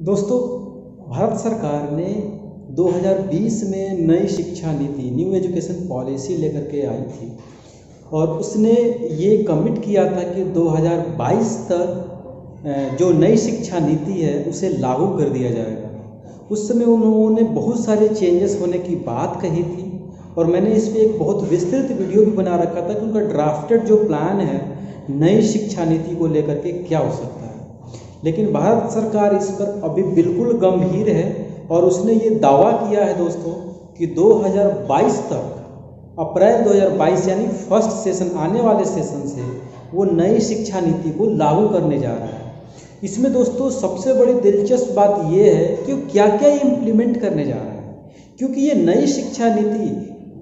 दोस्तों, भारत सरकार ने 2020 में नई शिक्षा नीति न्यू एजुकेशन पॉलिसी लेकर के आई थी और उसने ये कमिट किया था कि 2022 तक जो नई शिक्षा नीति है उसे लागू कर दिया जाएगा। उस समय उन्होंने बहुत सारे चेंजेस होने की बात कही थी और मैंने इस पर एक बहुत विस्तृत वीडियो भी बना रखा था कि उनका ड्राफ्टेड जो प्लान है नई शिक्षा नीति को लेकर के क्या हो सकता है। लेकिन भारत सरकार इस पर अभी बिल्कुल गंभीर है और उसने ये दावा किया है दोस्तों कि 2022 तक अप्रैल 2022 यानी फर्स्ट सेशन आने वाले सेशन से वो नई शिक्षा नीति को लागू करने जा रहा है। इसमें दोस्तों सबसे बड़ी दिलचस्प बात ये है कि वो क्या क्या इम्प्लीमेंट करने जा रहा है, क्योंकि ये नई शिक्षा नीति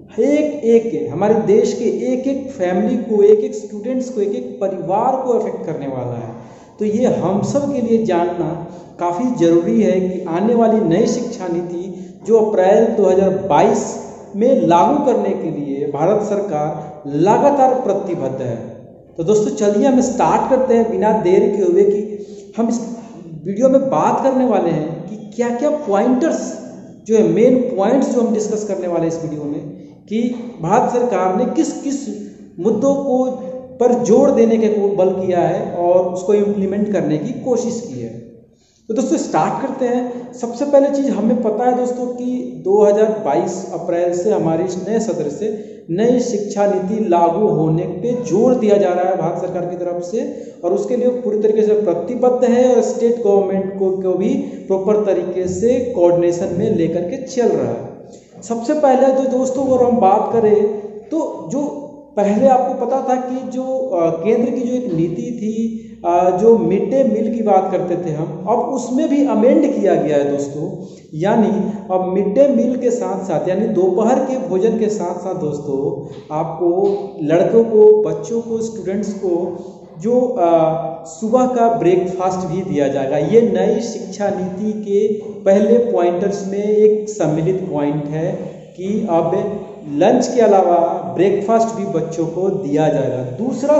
एक हमारे देश के एक फैमिली को, एक स्टूडेंट्स को, एक परिवार को अफेक्ट करने वाला है। तो ये हम सब के लिए जानना काफ़ी ज़रूरी है कि आने वाली नई शिक्षा नीति जो अप्रैल 2022 में लागू करने के लिए भारत सरकार लगातार प्रतिबद्ध है। तो दोस्तों चलिए हम स्टार्ट करते हैं बिना देर के हुए कि हम इस वीडियो में बात करने वाले हैं कि क्या क्या पॉइंटर्स जो है, मेन पॉइंट्स जो हम डिस्कस करने वाले हैं इस वीडियो में, कि भारत सरकार ने किस किस मुद्दों को पर जोर देने के बल किया है और उसको इम्प्लीमेंट करने की कोशिश की है। तो दोस्तों स्टार्ट करते हैं। सबसे पहले चीज़ हमें पता है दोस्तों कि 2022 अप्रैल से हमारे इस नए सत्र से नई शिक्षा नीति लागू होने पे जोर दिया जा रहा है भारत सरकार की तरफ से और उसके लिए पूरी तरीके से प्रतिबद्ध है और स्टेट गवर्नमेंट को भी प्रॉपर तरीके से कोऑर्डिनेशन में लेकर के चल रहा है। सबसे पहले जो दोस्तों अगर हम बात करें तो जो पहले आपको पता था कि जो केंद्र की जो एक नीति थी, जो मिड डे मील की बात करते थे हम, अब उसमें भी अमेंड किया गया है दोस्तों। यानी अब मिड डे मील के साथ साथ यानी दोपहर के भोजन के साथ साथ दोस्तों आपको लड़कों को, बच्चों को, स्टूडेंट्स को जो सुबह का ब्रेकफास्ट भी दिया जाएगा। ये नई शिक्षा नीति के पहले पॉइंटर्स में एक सम्मिलित पॉइंट है कि अब लंच के अलावा ब्रेकफास्ट भी बच्चों को दिया जाएगा। दूसरा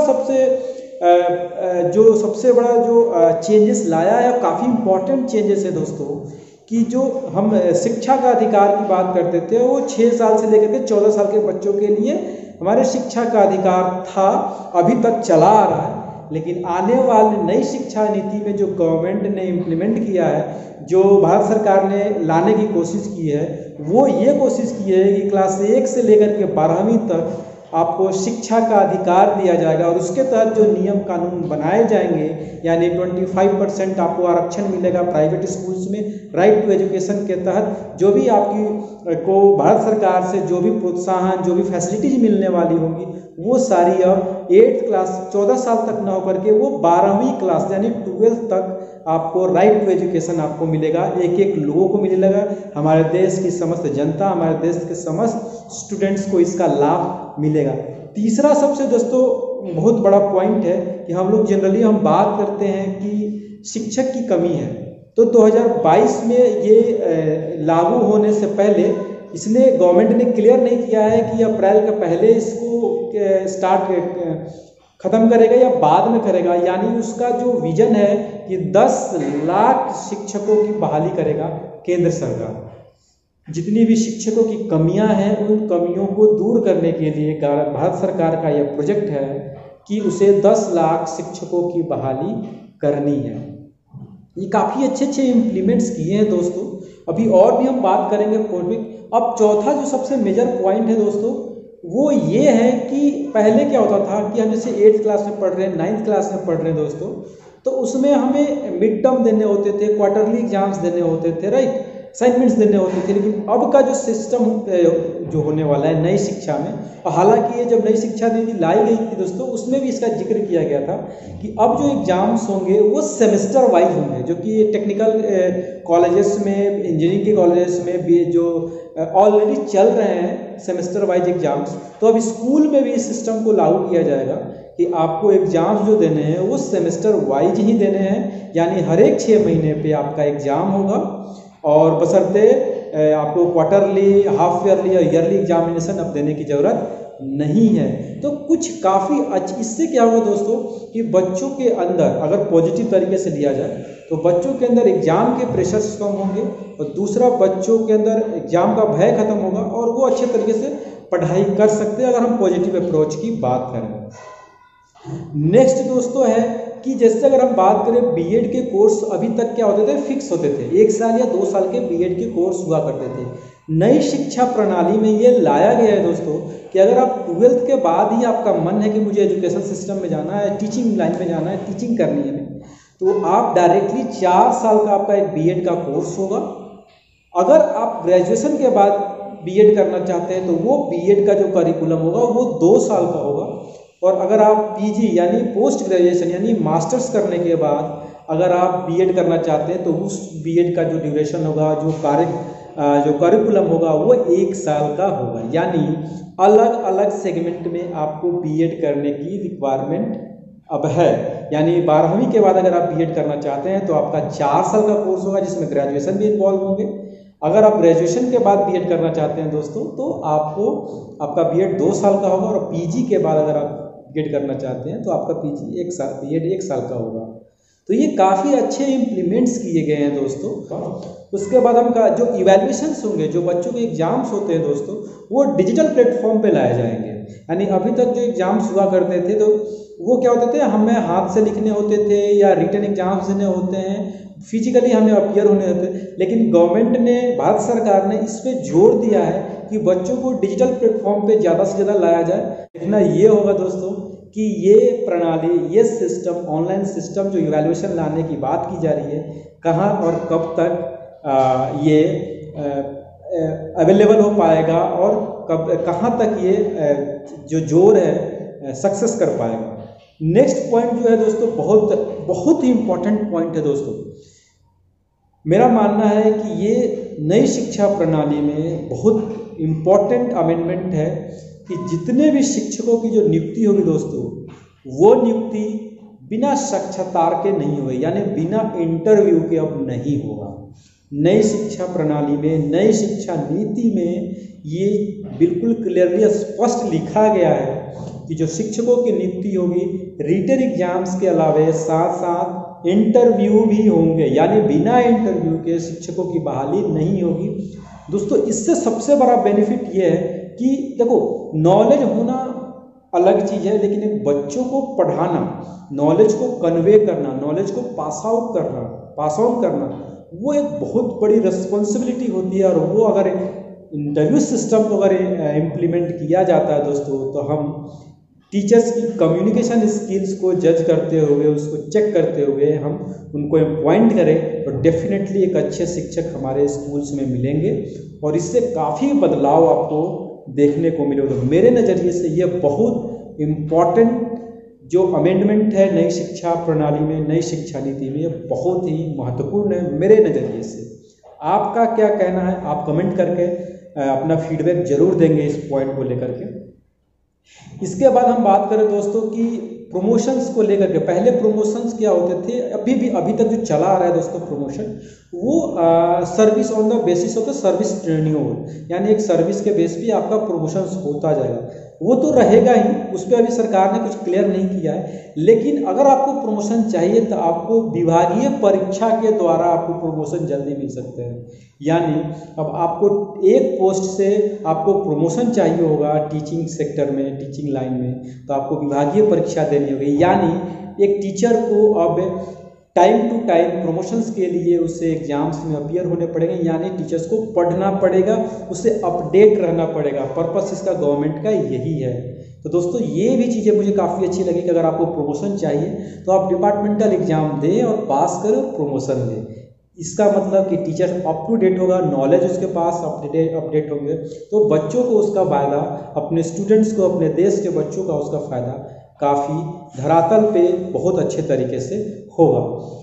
सबसे बड़ा जो चेंजेस लाया है, काफ़ी इम्पोर्टेंट चेंजेस है दोस्तों, कि जो हम शिक्षा का अधिकार की बात करते थे वो 6 साल से लेकर के 14 साल के बच्चों के लिए हमारे शिक्षा का अधिकार था, अभी तक चला आ रहा है। लेकिन आने वाली नई शिक्षा नीति में जो गवर्नमेंट ने इम्प्लीमेंट किया है, जो भारत सरकार ने लाने की कोशिश की है, वो ये कोशिश की है कि क्लास 1 से लेकर के 12वीं तक आपको शिक्षा का अधिकार दिया जाएगा और उसके तहत जो नियम कानून बनाए जाएंगे, यानी 25% आपको आरक्षण मिलेगा प्राइवेट स्कूल्स में राइट टू एजुकेशन के तहत। जो भी आपकी को भारत सरकार से जो भी प्रोत्साहन, जो भी फैसिलिटीज मिलने वाली होंगी, वो सारी अब 8th क्लास 14 साल तक ना होकर के वो 12वीं क्लास यानी 12th तक आपको राइट टू एजुकेशन आपको मिलेगा, एक लोगों को मिलेगा। हमारे देश की समस्त जनता, हमारे देश के समस्त स्टूडेंट्स को इसका लाभ मिलेगा। तीसरा सबसे दोस्तों बहुत बड़ा पॉइंट है कि हम लोग जनरली हम बात करते हैं कि शिक्षक की कमी है। तो 2022 में ये लागू होने से पहले इसने गवर्नमेंट ने क्लियर नहीं किया है कि अप्रैल के पहले इसको खत्म करेगा या बाद में करेगा। यानी उसका जो विजन है कि 10 लाख शिक्षकों की बहाली करेगा केंद्र सरकार। जितनी भी शिक्षकों की कमियां हैं उन कमियों को दूर करने के लिए भारत सरकार का यह प्रोजेक्ट है कि उसे 10 लाख शिक्षकों की बहाली करनी है। ये काफ़ी अच्छे इम्प्लीमेंट्स किए हैं दोस्तों। अभी और भी हम बात करेंगे पॉइंट। अब चौथा जो सबसे मेजर पॉइंट है दोस्तों वो ये है कि पहले क्या होता था कि हम जैसे 8th क्लास में पढ़ रहे हैं, 9th क्लास में पढ़ रहे हैं दोस्तों, तो उसमें हमें मिड टर्म देने होते थे, क्वार्टरली एग्जाम्स देने होते थे, राइट, असाइनमेंट्स देने होते थे। लेकिन अब का जो सिस्टम जो होने वाला है नई शिक्षा में, हालांकि ये जब नई शिक्षा नीति लाई गई थी दोस्तों उसमें भी इसका जिक्र किया गया था कि अब जो एग्जाम्स होंगे वो सेमेस्टर वाइज होंगे, जो कि टेक्निकल कॉलेजेस में, इंजीनियरिंग के कॉलेजेस में भी जो ऑलरेडी चल रहे हैं सेमेस्टर वाइज एग्जाम्स। तो अब स्कूल में भी इस सिस्टम को लागू किया जाएगा कि आपको एग्जाम्स जो देने हैं वो सेमेस्टर वाइज ही देने हैं, यानी हर एक 6 महीने पे आपका एग्जाम होगा और बशर्ते आपको क्वार्टरली, हाफ ईयरली या ईयरली एग्जामिनेशन अब देने की ज़रूरत नहीं है। तो कुछ काफ़ी इससे क्या होगा दोस्तों कि बच्चों के अंदर अगर पॉजिटिव तरीके से लिया जाए तो बच्चों के अंदर एग्ज़ाम के प्रेशर्स कम होंगे, और दूसरा बच्चों के अंदर एग्ज़ाम का भय खत्म होगा और वो अच्छे तरीके से पढ़ाई कर सकते हैं, अगर हम पॉजिटिव अप्रोच की बात करें। नेक्स्ट दोस्तों है कि जैसे अगर हम बात करें बीएड के कोर्स अभी तक क्या होते थे, फिक्स होते थे, 1 साल या 2 साल के बीएड के कोर्स हुआ करते थे। नई शिक्षा प्रणाली में ये लाया गया है दोस्तों कि अगर आप 12th के बाद ही आपका मन है कि मुझे एजुकेशन सिस्टम में जाना है, टीचिंग लाइन में जाना है, टीचिंग करनी है, तो आप डायरेक्टली 4 साल का आपका एक बीएड का कोर्स होगा। अगर आप ग्रेजुएशन के बाद बीएड करना चाहते हैं तो वो बीएड का जो करिकुलम होगा वो 2 साल का होगा। और अगर आप पीजी यानी पोस्ट ग्रेजुएशन यानी मास्टर्स करने के बाद अगर आप बीएड करना चाहते हैं तो उस बीएड का जो ड्यूरेशन होगा, जो करिकुलम होगा वो 1 साल का होगा। यानी अलग अलग सेगमेंट में आपको बीएड करने की रिक्वायरमेंट अब है। यानी 12वीं के बाद अगर आप बीएड करना चाहते हैं तो आपका 4 साल का कोर्स होगा जिसमें ग्रेजुएशन भी इन्वॉल्व होंगे। अगर आप ग्रेजुएशन के बाद बीएड करना चाहते हैं दोस्तों तो आपका बीएड 2 साल का होगा, और पीजी के बाद अगर आप बीएड करना चाहते हैं तो आपका पीजी 1 साल, बीएड 1 साल का होगा। तो ये काफ़ी अच्छे इम्प्लीमेंट्स किए गए हैं दोस्तों। उसके बाद हम जो इवैल्यूएशंस होंगे, जो बच्चों के एग्जाम्स होते हैं दोस्तों, वो डिजिटल प्लेटफॉर्म पे लाए जाएंगे। यानी अभी तक जो एग्जाम्स हुआ करते थे तो वो क्या होते थे, हमें हाथ से लिखने होते थे या रिटन एग्जाम्स देने होते हैं, फिजिकली हमें अपीयर होने होते हैं। लेकिन गवर्नमेंट ने, भारत सरकार ने इस पे जोर दिया है कि बच्चों को डिजिटल प्लेटफॉर्म पे ज़्यादा से ज़्यादा लाया जाए। देखना ये होगा दोस्तों कि ये प्रणाली, ये सिस्टम, ऑनलाइन सिस्टम जो इवैल्यूएशन लाने की बात की जा रही है, कहाँ और कब तक ये अवेलेबल हो पाएगा और कहाँ तक ये जो जोर है सक्सेस कर पाएगा। नेक्स्ट पॉइंट जो है दोस्तों बहुत ही इम्पोर्टेंट पॉइंट है दोस्तों। मेरा मानना है कि ये नई शिक्षा प्रणाली में बहुत इम्पोर्टेंट अमेंडमेंट है कि जितने भी शिक्षकों की जो नियुक्ति होगी दोस्तों, वो नियुक्ति बिना साक्षात्कार के नहीं होगी, यानी बिना इंटरव्यू के अब नहीं होगा। नई शिक्षा प्रणाली में, नई शिक्षा नीति में ये बिल्कुल क्लियरली स्पष्ट लिखा गया है कि जो शिक्षकों की नियुक्ति होगी रिटन एग्जाम्स के अलावे साथ साथ इंटरव्यू भी होंगे, यानी बिना इंटरव्यू के शिक्षकों की बहाली नहीं होगी। दोस्तों इससे सबसे बड़ा बेनिफिट ये है कि देखो, नॉलेज होना अलग चीज़ है, लेकिन एक बच्चों को पढ़ाना, नॉलेज को कन्वे करना, नॉलेज को पास ऑन करना वो एक बहुत बड़ी रिस्पॉन्सिबिलिटी होती है। और वो अगर इंटरव्यू सिस्टम को अगर इम्प्लीमेंट किया जाता है दोस्तों, तो हम टीचर्स की कम्युनिकेशन स्किल्स को जज करते हुए, उसको चेक करते हुए हम उनको अपॉइंट करें तो डेफिनेटली एक अच्छे शिक्षक हमारे स्कूल्स में मिलेंगे और इससे काफ़ी बदलाव आपको देखने को मिलेगा। मेरे नज़रिए से ये बहुत इम्पॉर्टेंट जो अमेंडमेंट है नई शिक्षा प्रणाली में, नई शिक्षा नीति में, ये बहुत ही महत्वपूर्ण है मेरे नज़रिए से। आपका क्या कहना है, आप कमेंट करके अपना फीडबैक जरूर देंगे इस पॉइंट को लेकर के। इसके बाद हम बात करें दोस्तों कि प्रमोशंस को लेकर के, पहले प्रमोशंस क्या होते थे, अभी तक जो चला आ रहा है दोस्तों प्रमोशन, वो service on the basis of the service tenure, यानी एक सर्विस के बेस पे आपका प्रमोशंस होता जाएगा। वो तो रहेगा ही, उस पर अभी सरकार ने कुछ क्लियर नहीं किया है। लेकिन अगर आपको प्रमोशन चाहिए तो आपको विभागीय परीक्षा के द्वारा आपको प्रमोशन जल्दी मिल सकते हैं। यानी अब आपको एक पोस्ट से आपको प्रमोशन चाहिए होगा टीचिंग सेक्टर में, टीचिंग लाइन में, तो आपको विभागीय परीक्षा देनी होगी। यानी एक टीचर को अब टाइम टू टाइम प्रमोशंस के लिए उसे एग्जाम्स में अपीयर होने पड़ेंगे, यानी टीचर्स को पढ़ना पड़ेगा, उसे अपडेट रहना पड़ेगा। पर्पस इसका गवर्नमेंट का यही है। तो दोस्तों ये भी चीज़ें मुझे काफ़ी अच्छी लगी कि अगर आपको प्रमोशन चाहिए तो आप डिपार्टमेंटल एग्जाम दें और पास करें और प्रमोशन लें। इसका मतलब कि टीचर अप टू डेट होगा, नॉलेज उसके पास अपडेट होंगे, तो बच्चों को उसका फ़ायदा, अपने स्टूडेंट्स को, अपने देश के बच्चों का उसका फ़ायदा काफ़ी धरातल पे बहुत अच्छे तरीके से होगा।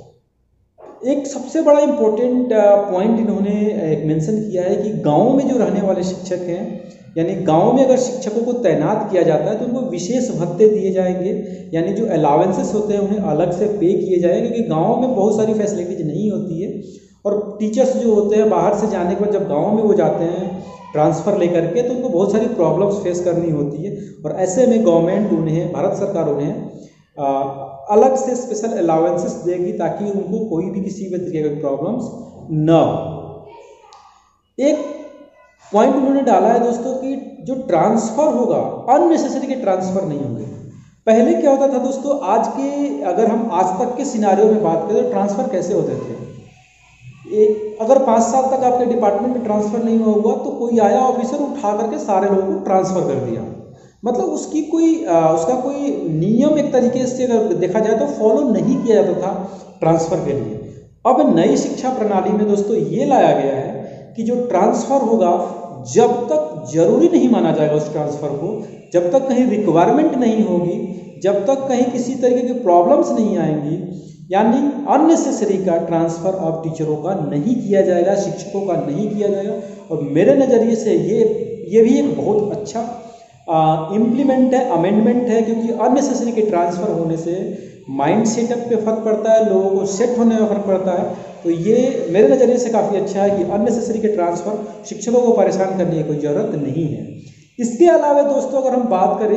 एक सबसे बड़ा इम्पोर्टेंट पॉइंट इन्होंने एक मेंशन किया है कि गाँव में जो रहने वाले शिक्षक हैं, यानी गांव में अगर शिक्षकों को तैनात किया जाता है तो उनको विशेष भत्ते दिए जाएंगे, यानी जो अलावेंसेस होते हैं उन्हें अलग से पे किए जाएंगे, क्योंकि गांव में बहुत सारी फैसिलिटीज नहीं होती है और टीचर्स जो होते हैं बाहर से जाने के बाद जब गाँव में वो जाते हैं ट्रांसफ़र लेकर के, तो उनको बहुत सारी प्रॉब्लम्स फेस करनी होती है। और ऐसे में गवर्नमेंट उन्हें, भारत सरकार उन्हें अलग से स्पेशल अलाउंसेस देगी ताकि उनको कोई भी किसी भी तरीके की प्रॉब्लम्स न हो। एक पॉइंट उन्होंने डाला है दोस्तों कि जो ट्रांसफ़र होगा अननेसेसरी के ट्रांसफ़र नहीं होंगे। पहले क्या होता था दोस्तों, आज के अगर हम आज तक के सिनारियो में बात करें तो ट्रांसफ़र कैसे होते थे। अगर 5 साल तक आपके डिपार्टमेंट में ट्रांसफ़र नहीं हुआ तो कोई आया ऑफिसर उठा करके सारे लोगों को ट्रांसफ़र कर दिया, मतलब उसका कोई नियम एक तरीके से अगर देखा जाए तो फॉलो नहीं किया जाता था ट्रांसफ़र के लिए। अब नई शिक्षा प्रणाली में दोस्तों ये लाया गया है कि जो ट्रांसफ़र होगा जब तक जरूरी नहीं माना जाएगा उस ट्रांसफ़र को, जब तक कहीं रिक्वायरमेंट नहीं होगी, जब तक कहीं किसी तरीके की प्रॉब्लम्स नहीं आएंगी, यानी अननेसेसरी का ट्रांसफ़र अब टीचरों का नहीं किया जाएगा, शिक्षकों का नहीं किया जाएगा। और मेरे नज़रिए से ये भी एक बहुत अच्छा इम्प्लीमेंट है, अमेंडमेंट है, क्योंकि अननेसेसरी के ट्रांसफ़र होने से माइंड सेटअप पे फ़र्क पड़ता है, लोगों को सेट होने में फ़र्क पड़ता है। तो ये मेरे नज़रिए से काफ़ी अच्छा है कि अननेसेसरी के ट्रांसफ़र शिक्षकों को परेशान करने की कोई ज़रूरत नहीं है। इसके अलावा दोस्तों अगर हम बात करें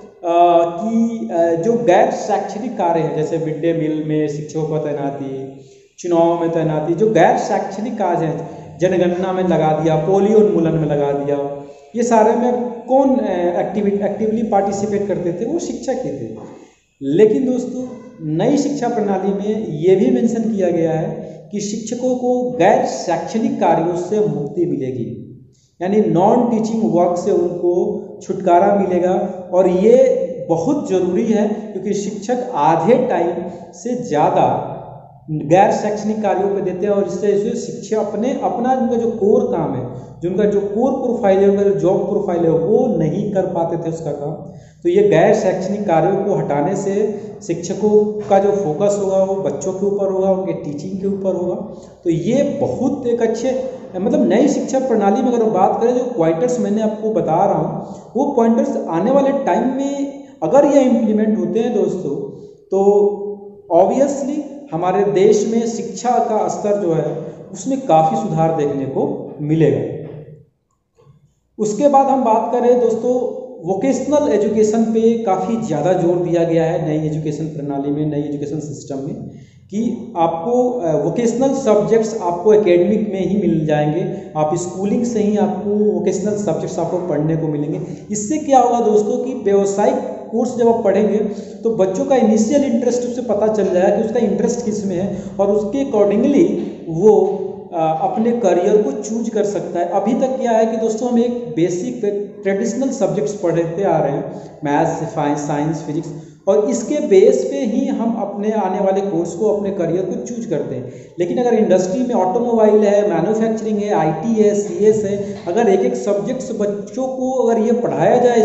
कि जो गैर शैक्षणिक कार्य हैं, जैसे मिड डे मील में शिक्षकों को तैनाती, चुनाव में तैनाती, जो गैर शैक्षणिक कार्य हैं, जनगणना में लगा दिया, पोलियो उन्मूलन में लगा दिया, ये सारे में कौन एक्टिवली पार्टिसिपेट करते थे, वो शिक्षक ही थे। लेकिन दोस्तों नई शिक्षा प्रणाली में ये भी मेंशन किया गया है कि शिक्षकों को गैर शैक्षणिक कार्यों से मुक्ति मिलेगी, यानी नॉन टीचिंग वर्क से उनको छुटकारा मिलेगा। और ये बहुत ज़रूरी है क्योंकि शिक्षक आधे टाइम से ज़्यादा गैर शैक्षणिक कार्यों पे देते हैं और इससे शिक्षा अपना उनका जो कोर काम है, जो उनका जो कोर प्रोफाइल है, उनका जो जॉब प्रोफाइल है, वो नहीं कर पाते थे उसका काम। तो ये गैर शैक्षणिक कार्यों को हटाने से शिक्षकों का जो फोकस होगा वो बच्चों के ऊपर होगा, उनके टीचिंग के ऊपर होगा। तो ये बहुत एक अच्छे मतलब नई शिक्षा प्रणाली में अगर बात करें, जो पॉइंटर्स मैंने आपको बता रहा हूँ, वो पॉइंटर्स आने वाले टाइम में अगर ये इम्प्लीमेंट होते हैं दोस्तों, तो ऑब्वियसली हमारे देश में शिक्षा का स्तर जो है उसमें काफ़ी सुधार देखने को मिलेगा। उसके बाद हम बात करें दोस्तों, वोकेशनल एजुकेशन पे काफ़ी ज़्यादा जोर दिया गया है नई एजुकेशन प्रणाली में, नई एजुकेशन सिस्टम में, कि आपको वोकेशनल सब्जेक्ट्स आपको एकेडमिक में ही मिल जाएंगे, आप स्कूलिंग से ही आपको वोकेशनल सब्जेक्ट्स आपको पढ़ने को मिलेंगे। इससे क्या होगा दोस्तों कि व्यावसायिक कोर्स जब आप पढ़ेंगे तो बच्चों का इनिशियल इंटरेस्ट उससे पता चल जाएगा कि उसका इंटरेस्ट किस में है और उसके अकॉर्डिंगली वो अपने करियर को चूज कर सकता है। अभी तक क्या है कि दोस्तों हम एक बेसिक ट्रेडिशनल सब्जेक्ट्स पढ़ते आ रहे हैं, मैथ्स, साइंस, फिजिक्स, और इसके बेस पे ही हम अपने आने वाले कोर्स को, अपने करियर को चूज करते हैं। लेकिन अगर इंडस्ट्री में ऑटोमोबाइल है, मैन्युफैक्चरिंग है, आईटी है, सीएस है, अगर एक एक सब्जेक्ट्स बच्चों को अगर ये पढ़ाया जाए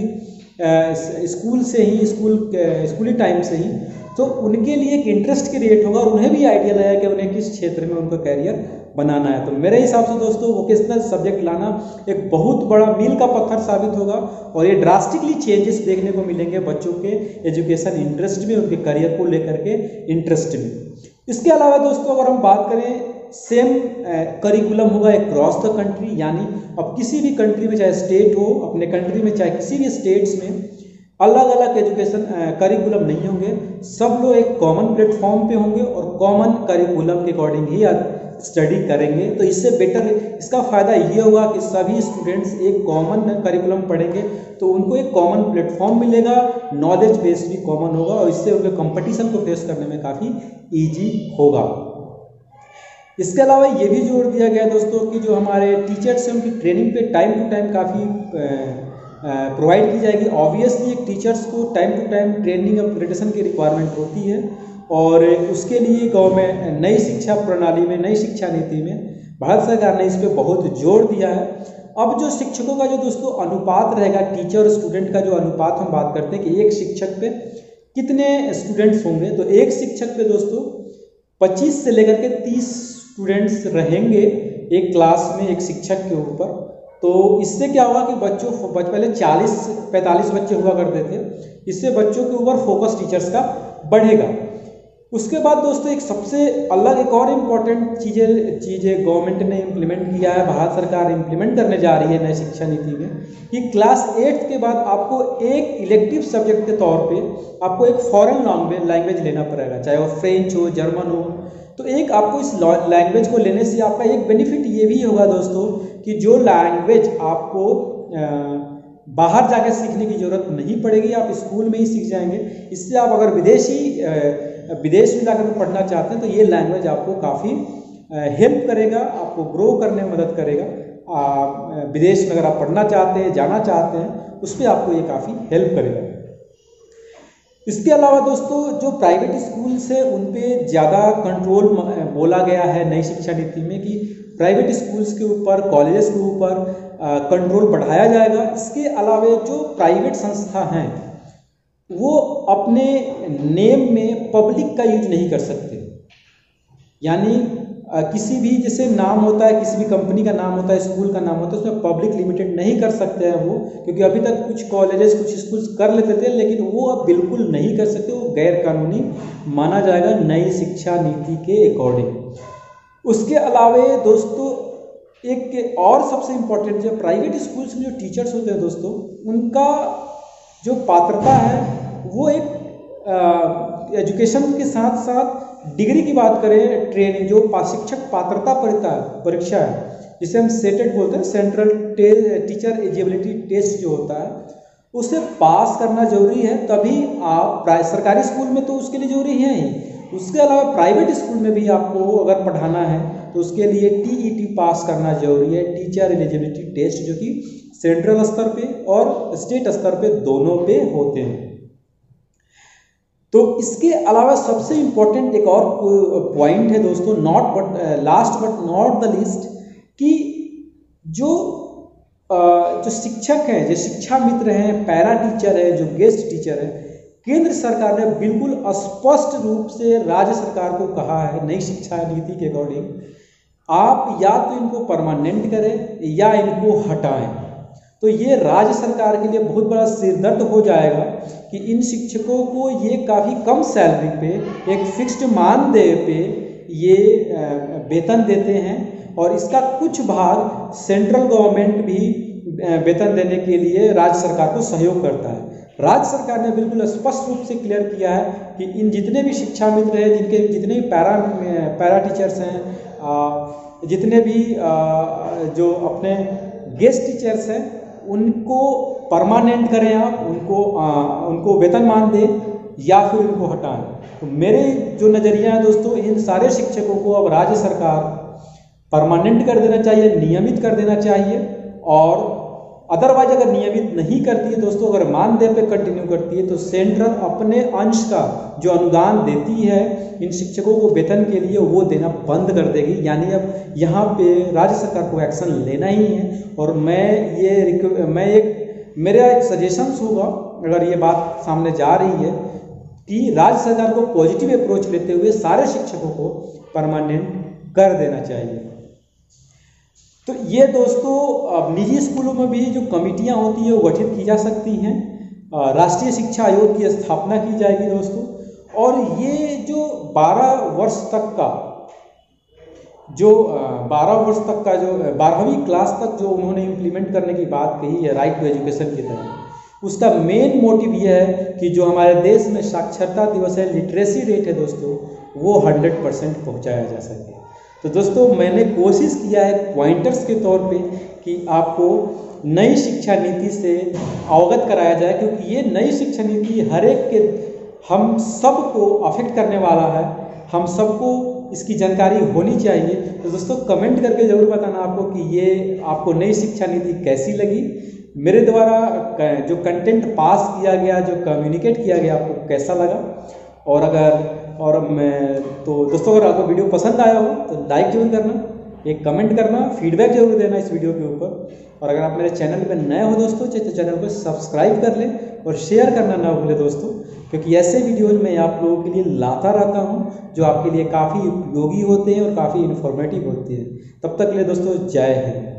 स्कूल से ही, स्कूली टाइम से ही, तो उनके लिए एक इंटरेस्ट क्रिएट होगा और उन्हें भी आइडिया लगेगा कि उन्हें किस क्षेत्र में उनका करियर बनाना है। तो मेरे हिसाब से दोस्तों वोकेशनल सब्जेक्ट लाना एक बहुत बड़ा मील का पत्थर साबित होगा और ये ड्रास्टिकली चेंजेस देखने को मिलेंगे बच्चों के एजुकेशन इंटरेस्ट में, उनके करियर को लेकर के इंटरेस्ट में। इसके अलावा दोस्तों अगर हम बात करें, सेम करिकुलम होगा अक्रॉस द कंट्री, यानी अब किसी भी कंट्री में, चाहे स्टेट हो अपने कंट्री में, चाहे किसी भी स्टेट्स में अलग अलग एजुकेशन करिकुलम नहीं होंगे, सब लोग एक कॉमन प्लेटफॉर्म पे होंगे और कॉमन करिकुलम के अकॉर्डिंग ही स्टडी करेंगे। तो इससे बेटर इसका फ़ायदा ये होगा कि सभी स्टूडेंट्स एक कॉमन करिकुलम पढ़ेंगे तो उनको एक कॉमन प्लेटफॉर्म मिलेगा, नॉलेज बेस भी कॉमन होगा और इससे उनके कंपटीशन को फेस करने में काफ़ी ईजी होगा। इसके अलावा ये भी जोड़ दिया गया दोस्तों कि जो हमारे टीचर्स हैं उनकी ट्रेनिंग पे टाइम टू टाइम काफ़ी प्रोवाइड की जाएगी। ऑब्वियसली एक टीचर्स को time to time training upgradation की रिक्वायरमेंट होती है और उसके लिए गवर्नमेंट नई शिक्षा प्रणाली में, नई शिक्षा नीति में भारत सरकार ने इस पर बहुत जोर दिया है। अब जो शिक्षकों का जो दोस्तों अनुपात रहेगा, टीचर और स्टूडेंट का जो अनुपात हम बात करते हैं कि एक शिक्षक पे कितने स्टूडेंट्स होंगे, तो एक शिक्षक पे दोस्तों 25 से लेकर के 30 स्टूडेंट्स रहेंगे एक क्लास में, एक शिक्षक के ऊपर। तो इससे क्या होगा कि पहले 40-45 बच्चे हुआ करते थे, इससे बच्चों के ऊपर फोकस टीचर्स का बढ़ेगा। उसके बाद दोस्तों एक सबसे अलग एक और इम्पॉर्टेंट चीज़ें गवर्नमेंट ने इम्प्लीमेंट किया है, भारत सरकार इम्प्लीमेंट करने जा रही है नई शिक्षा नीति में, कि क्लास 8th के बाद आपको एक इलेक्टिव सब्जेक्ट के तौर पे आपको एक फॉरेन लैंग्वेज लेना पड़ेगा, चाहे वो फ्रेंच हो, जर्मन हो। तो एक आपको इस लैंग्वेज को लेने से आपका एक बेनिफिट ये भी होगा दोस्तों कि जो लैंग्वेज आपको बाहर जाकर सीखने की ज़रूरत नहीं पड़ेगी, आप स्कूल में ही सीख जाएंगे। इससे आप अगर विदेश में जाकर पढ़ना चाहते हैं तो ये लैंग्वेज आपको काफ़ी हेल्प करेगा, आपको ग्रो करने में मदद करेगा। विदेश में अगर आप पढ़ना चाहते हैं, जाना चाहते हैं, उस पर आपको ये काफ़ी हेल्प करेगा। इसके अलावा दोस्तों जो प्राइवेट स्कूल्स है उन पे ज़्यादा कंट्रोल बोला गया है नई शिक्षा नीति में, कि प्राइवेट स्कूल्स के ऊपर, कॉलेजेस के ऊपर कंट्रोल बढ़ाया जाएगा। इसके अलावा जो प्राइवेट संस्था हैं वो अपने नेम में पब्लिक का यूज नहीं कर सकते, यानी किसी भी जैसे नाम होता है, किसी भी कंपनी का नाम होता है, स्कूल का नाम होता है, उसमें पब्लिक लिमिटेड नहीं कर सकते हैं वो, क्योंकि अभी तक कुछ कॉलेजेस, कुछ स्कूल्स कर लेते थे, लेकिन वो अब बिल्कुल नहीं कर सकते, वो गैर कानूनी माना जाएगा नई शिक्षा नीति के अकॉर्डिंग। उसके अलावा दोस्तों एक और सबसे इम्पोर्टेंट, जो प्राइवेट स्कूल्स में जो टीचर्स होते हैं दोस्तों, उनका जो पात्रता है वो एक एजुकेशन के साथ साथ डिग्री की बात करें, ट्रेनिंग, जो शिक्षक पात्रता परीक्षा है, जिसे हम सेटेट बोलते हैं, सेंट्रल टीचर एलिजिबिलिटी टेस्ट जो होता है, उसे पास करना जरूरी है। तभी आप सरकारी स्कूल में तो उसके लिए जरूरी है ही, उसके अलावा प्राइवेट स्कूल में भी आपको अगर पढ़ाना है तो उसके लिए TET पास करना जरूरी है, टीचर एलिजिबिलिटी टेस्ट, जो कि सेंट्रल स्तर पे और स्टेट स्तर पे दोनों पे होते हैं। तो इसके अलावा सबसे इम्पोर्टेंट एक और पॉइंट है दोस्तों, last but not the least, कि जो शिक्षक हैं, जो शिक्षा मित्र हैं, पैरा टीचर है, जो गेस्ट टीचर है, केंद्र सरकार ने बिल्कुल स्पष्ट रूप से राज्य सरकार को कहा है नई शिक्षा नीति के अकॉर्डिंग, आप या तो इनको परमानेंट करें या इनको हटाएं। तो ये राज्य सरकार के लिए बहुत बड़ा सिरदर्द हो जाएगा कि इन शिक्षकों को ये काफ़ी कम सैलरी पे, एक फिक्स्ड मानदेय पे ये वेतन देते हैं, और इसका कुछ भाग सेंट्रल गवर्नमेंट भी वेतन देने के लिए राज्य सरकार को सहयोग करता है। राज्य सरकार ने बिल्कुल स्पष्ट रूप से क्लियर किया है कि इन जितने भी शिक्षा मित्र हैं, जिनके जितने भी पैरा टीचर्स हैं, जितने भी जो अपने गेस्ट टीचर्स हैं, उनको परमानेंट करें आप, उनको वेतन मान दें या फिर उनको हटाएं। तो मेरे जो नज़रिया है दोस्तों, इन सारे शिक्षकों को अब राज्य सरकार परमानेंट कर देना चाहिए, नियमित कर देना चाहिए, और अदरवाइज अगर नियमित नहीं करती है दोस्तों, अगर मानदेय पे कंटिन्यू करती है, तो सेंट्रल अपने अंश का जो अनुदान देती है इन शिक्षकों को वेतन के लिए, वो देना बंद कर देगी। यानी अब यहाँ पे राज्य सरकार को एक्शन लेना ही है। और मेरा एक सजेशंस होगा, अगर ये बात सामने जा रही है, कि राज्य सरकार को पॉजिटिव अप्रोच लेते हुए सारे शिक्षकों को परमानेंट कर देना चाहिए। तो ये दोस्तों निजी स्कूलों में भी जो कमिटियां होती है वो गठित की जा सकती हैं, राष्ट्रीय शिक्षा आयोग की स्थापना की जाएगी दोस्तों, और ये जो 12 वर्ष तक का जो 12वीं क्लास तक जो उन्होंने इम्प्लीमेंट करने की बात कही है राइट टू एजुकेशन की तरह, उसका मेन मोटिव ये है कि जो हमारे देश में साक्षरता दिवस है, लिटरेसी रेट है दोस्तों, वो 100% पहुँचाया जा सके। तो दोस्तों मैंने कोशिश किया है पॉइंटर्स के तौर पे कि आपको नई शिक्षा नीति से अवगत कराया जाए, क्योंकि ये नई शिक्षा नीति हर एक के, हम सबको अफेक्ट करने वाला है, हम सबको इसकी जानकारी होनी चाहिए। तो दोस्तों कमेंट करके ज़रूर बताना आपको कि ये आपको नई शिक्षा नीति कैसी लगी, मेरे द्वारा जो कंटेंट पास किया गया, जो कम्युनिकेट किया गया, आपको कैसा लगा। और दोस्तों अगर आपको वीडियो पसंद आया हो तो लाइक जरूर करना, एक कमेंट करना, फीडबैक जरूर देना इस वीडियो के ऊपर। और अगर आप मेरे चैनल पर नए हो दोस्तों, तो चैनल को सब्सक्राइब कर लें और शेयर करना ना भूलें दोस्तों, क्योंकि ऐसे वीडियोज़ मैं आप लोगों के लिए लाता रहता हूँ जो आपके लिए काफ़ी उपयोगी होते हैं और काफ़ी इन्फॉर्मेटिव होते हैं। तब तक के लिए दोस्तों जय हिंद।